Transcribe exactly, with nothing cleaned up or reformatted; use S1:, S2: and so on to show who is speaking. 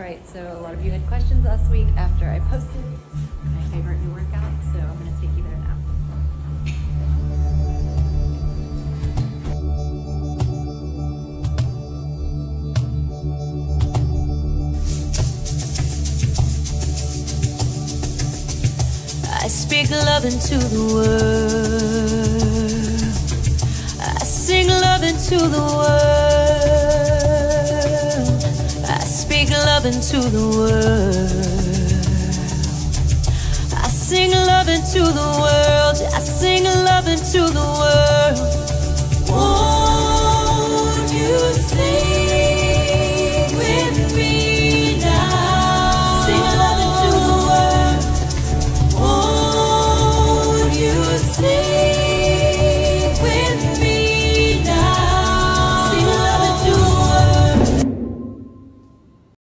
S1: Alright, so a lot of you had questions last week after I posted my favorite new workout, so I'm going to take you there now.
S2: I speak love into the world. I sing love into the world. I speak love into the world. I sing love into the world. I sing love into the world. Whoa.